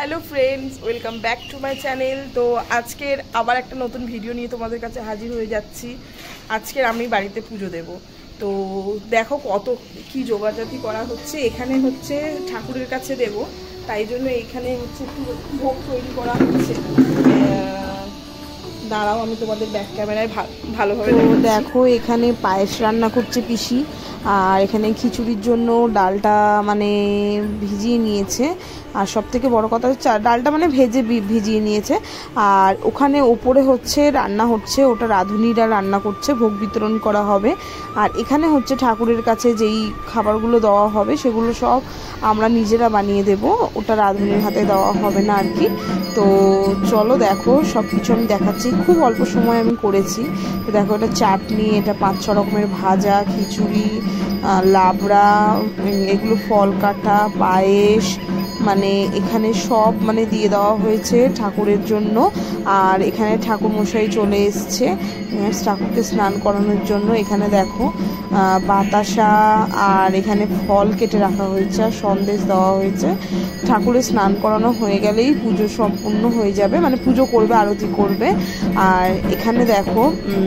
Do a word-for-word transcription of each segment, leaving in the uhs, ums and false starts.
Hello friends, welcome back to my channel. তো আজকের আবার একটা নতুন ভিডিও নিয়ে তোমাদের কাছে হাজির হয়ে যাচ্ছি। আজকের আমি বাড়িতে পুজো দেব। তো দেখো কত কি জোগাড়জাতি করা হচ্ছে। এখানে হচ্ছে ঠাকুরের কাছে দেব, তাই জন্য এখানে হচ্ছে একটু ভোগ তৈরি করা হচ্ছে। দাঁড়াও, আমি তোমাদের ব্যাক ক্যামেরায় ভালোভাবে দেখো। এখানে পায়েস রান্না করছে পিসি, আর এখানে খিচুড়ির জন্য ডালটা মানে ভিজিয়ে নিয়েছে। আর সব থেকে বড়ো কথা হচ্ছে ডালটা মানে ভেজে ভিজিয়ে নিয়েছে। আর ওখানে ওপরে হচ্ছে রান্না হচ্ছে, ওটা রাঁধুনিরা রান্না করছে, ভোগ বিতরণ করা হবে। আর এখানে হচ্ছে ঠাকুরের কাছে যেই খাবারগুলো দেওয়া হবে সেগুলো সব আমরা নিজেরা বানিয়ে দেব, ওটা রাঁধুনির হাতে দেওয়া হবে না আর কি। তো চলো দেখো, সব কিছু আমি দেখাচ্ছি। খুব অল্প সময় আমি করেছি। তো দেখো, এটা চাটনি, এটা পাঁচ ছ রকমের ভাজা, খিচুড়ি, লাবড়া, এগুলো ফল কাটা, পায়েস, মানে এখানে সব মানে দিয়ে দেওয়া হয়েছে ঠাকুরের জন্য। আর এখানে ঠাকুর মশাই চলে এসছে ঠাকুরকে স্নান করানোর জন্য। এখানে দেখো বাতাসা আর এখানে ফল কেটে রাখা হয়েছে, আর সন্দেশ দেওয়া হয়েছে। ঠাকুরের স্নান করানো হয়ে গেলেই পুজো সম্পূর্ণ হয়ে যাবে, মানে পুজো করবে, আরতি করবে। আর এখানে দেখো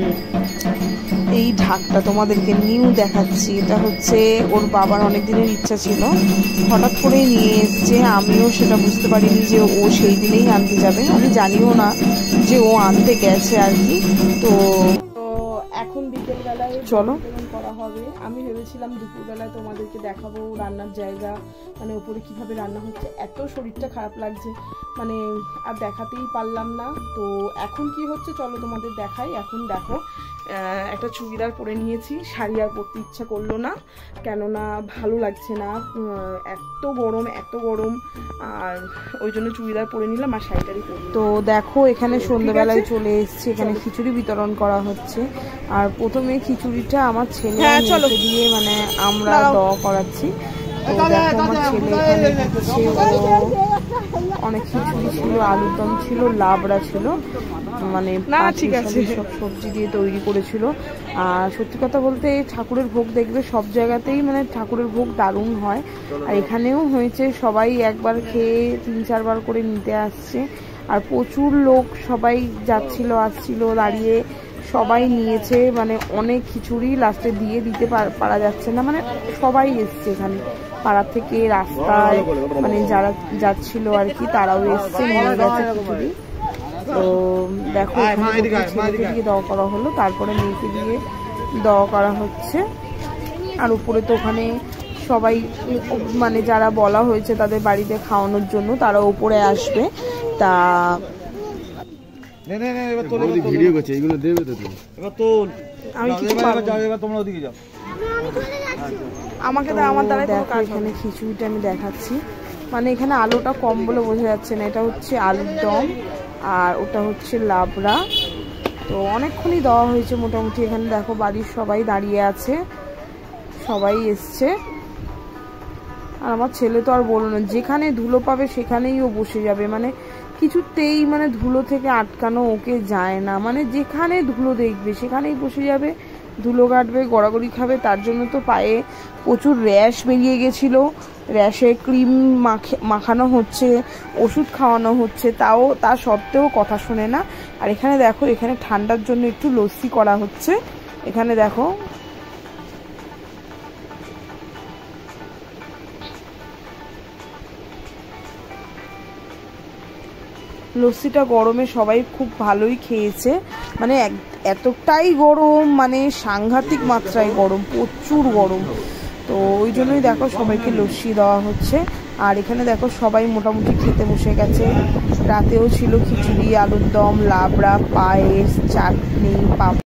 এই ঢাকটা তোমাদেরকে নিউ দেখাচ্ছি। এটা হচ্ছে ওর বাবার অনেক দিনের ইচ্ছা ছিল, হঠাৎ করেই নিয়ে এসছে। আমিও সেটা বুঝতে পারিনি যে ও সেই দিনেই আনতে যাবে, আমি জানিও না যে ও আনতে গেছে আর কি। তো এখন বিকেলবেলায় চলো করা হবে। আমি ভেবেছিলাম দুপুরবেলায় তোমাদেরকে দেখাবো রান্নার জায়গা, মানে ওপরে কিভাবে রান্না হচ্ছে। এত শরীরটা খারাপ লাগছে, মানে আর দেখাতেই পারলাম না। তো এখন কি হচ্ছে চলো তোমাদের দেখাই। এখন দেখো, একটা চুড়িদার পরে নিয়েছি, শাড়ি আর পরতে ইচ্ছা করলো না, কেননা ভালো লাগছে না, এত গরম এত গরম। আর ওই জন্য চুড়িদার পরে নিলাম আর শাড়িটারই পরি। তো দেখো, এখানে সন্ধ্যেবেলায় চলে এসছে, এখানে খিচুড়ি বিতরণ করা হচ্ছে। আর প্রথমে খিচুড়িটা আমার ছেলে দিয়ে মানে আমরা দেওয়া করাচ্ছি। তো দেখো, আমার ছেলে এখানে দিচ্ছে। অনেক খিচুড়ি ছিল, আলুর দম ছিল, লাবড়া ছিল, মানে ঠিক আছে সব সবজি দিয়ে তৈরি করেছিল। আর সত্যি কথা বলতে ঠাকুরের ভোগ দেখবে সব জায়গাতেই, মানে ঠাকুরের ভোগ দারুণ হয়। আর এখানেও হয়েছে, সবাই একবার খেয়ে তিন চারবার করে নিতে আসছে। আর প্রচুর লোক সবাই যাচ্ছিল আসছিল, দাঁড়িয়ে সবাই নিয়েছে, মানে অনেক খিচুড়ি লাস্টে দিয়ে দিতে পারা যাচ্ছে না, মানে সবাই এসছে এখানে পাড়া থেকে, রাস্তায় মানে যারা যাচ্ছিল আর কি, তারাও এসছে, নিয়ে গেছে খিচুড়ি। তো দেখো, ছেলেকে দিয়ে দেওয়া করা হলো, তারপরে মেয়েকে দিয়ে দেওয়া করা হচ্ছে। আর উপরে তো ওখানে সবাই মানে যারা বলা হয়েছে তাদের বাড়িতে খাওয়ানোর জন্য, তারা উপরে আসবে। তা আমাকে আমার দ্বারা এখানে খিচুড়িটা আমি দেখাচ্ছি, মানে এখানে আলুটা কম বলে বোঝা যাচ্ছে না। এটা হচ্ছে আলুর দম, আর ওটা হচ্ছে লাবড়া। তো অনেকক্ষণই দেওয়া হয়েছে মোটামুটি। এখানে দেখো বাড়ির সবাই দাঁড়িয়ে আছে, সবাই এসছে। আর আমার ছেলে তো আর বলো না, যেখানে ধুলো পাবে সেখানেই ও বসে যাবে, মানে কিছুতেই মানে ধুলো থেকে আটকানো ওকে যায় না, মানে যেখানে ধুলো দেখবে সেখানেই বসে যাবে, ধুলো কাটবে, গড়াগড়ি খাবে। তার জন্য তো পায়ে প্রচুর র্যাশ বেরিয়ে গেছিলো, র্যাশে ক্রিম মাখে মাখানো হচ্ছে, ওষুধ খাওয়ানো হচ্ছে, তাও তা সত্ত্বেও কথা শোনে না। আর এখানে দেখো, এখানে ঠান্ডার জন্য একটু লস্যি করা হচ্ছে। এখানে দেখো লস্যিটা গরমে সবাই খুব ভালোই খেয়েছে, মানে এতটাই গরম, মানে সাংঘাতিক মাত্রায় গরম, প্রচুর গরম। তো ওই জন্যই দেখো সবাইকে লস্যি দেওয়া হচ্ছে। আর এখানে দেখো সবাই মোটামুটি খেতে বসে গেছে। রাতেও ছিল খিচুড়ি, আলুর দম, লাবড়া, পায়েস, চাটনি, পাপড়।